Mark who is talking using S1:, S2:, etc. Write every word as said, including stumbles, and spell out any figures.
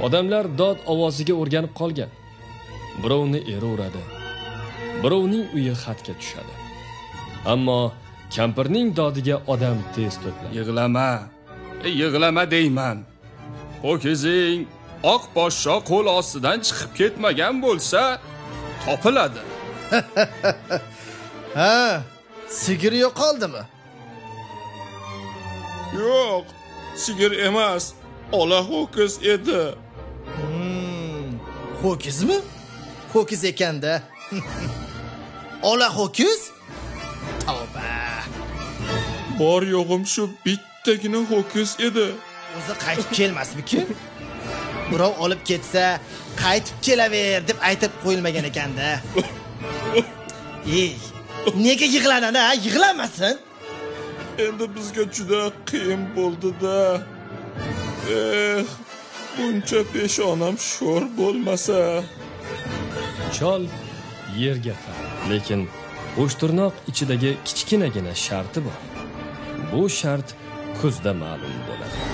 S1: Odamlar dod ovoziga o'rganib qolgan. Birovni eri uradi, birovning uyi xatga tushadi. Ammo kampirning dodiga odam tez to'planadi.
S2: Yig'lama, e, yig'lama deyman. Ho'kizing oq poshsho qo'l ostidan chiqib ketmagan bo'lsa, topiladi.
S3: Ha, sigir yo'qoldimi?
S2: Yo'q, sigir emas, ola ho'kiz edi.
S3: Hmm, ho'kizmi? Ho'kiz ekanda. Ola ho'kiz? Tavba.
S2: Bor yo'g'im shu bittagina ho'kiz edi.
S3: O'zi qaytib kelmasmikin? Birov olib ketsa, qaytib kelaver deb aytib qo'yilmagan ekanda. Ey, nega yig'lanadi, ha? Yig'lamasin.
S2: Endi bizga juda qiyin bo'ldi-da. Eh, buncha peshonam sho'r bo'lmasa.
S1: Chol yerga qaradi, lekin Qo'shtirnoq ichidagi kichkinagina sharti bor. Bu shart kuzda ma'lum bo'ladi.